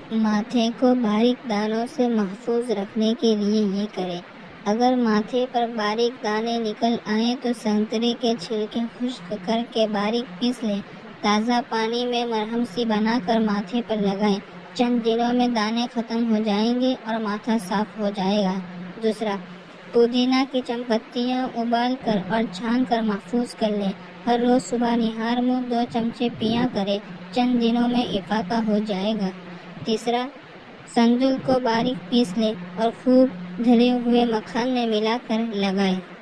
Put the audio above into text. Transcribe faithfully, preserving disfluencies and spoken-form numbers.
माथे को बारीक दानों से महफूज रखने के लिए ये करें। अगर माथे पर बारीक दाने निकल आए तो संतरे के छिलके खुश्क करके बारीक पीस लें। ताज़ा पानी में मरहम सी बनाकर माथे पर लगाएं। चंद दिनों में दाने खत्म हो जाएंगे और माथा साफ हो जाएगा। दूसरा, पुदीना की चमपत्तियाँ उबाल कर और छान कर महफूज कर लें। हर रोज़ सुबह निहार मुँह दो चमचे पिया करें। चंद दिनों में इफाका हो जाएगा। तीसरा, संदूल को बारीक पीस लें और खूब धरे हुए मक्खन में मिलाकर लगाएं।